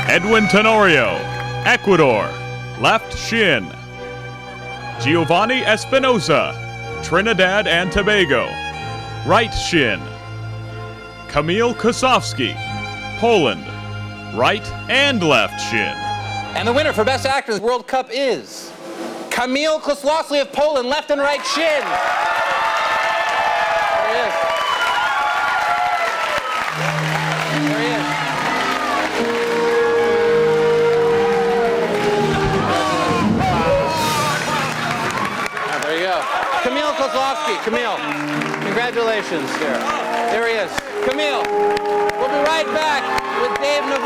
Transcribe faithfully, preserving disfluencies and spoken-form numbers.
Edwin Tenorio, Ecuador, left shin. Giovanni Espinosa, Trinidad and Tobago, right shin. Kamil Kosowski, Poland, right and left shin. And the winner for Best Actor in the World Cup is Kamil Kosowski of Poland, left and right shin. There he is. There he is. Ah, there you go. Kamil Kosowski. Kamil, congratulations. Here. There he is. Kamil, we'll be right back with Dave Nominees.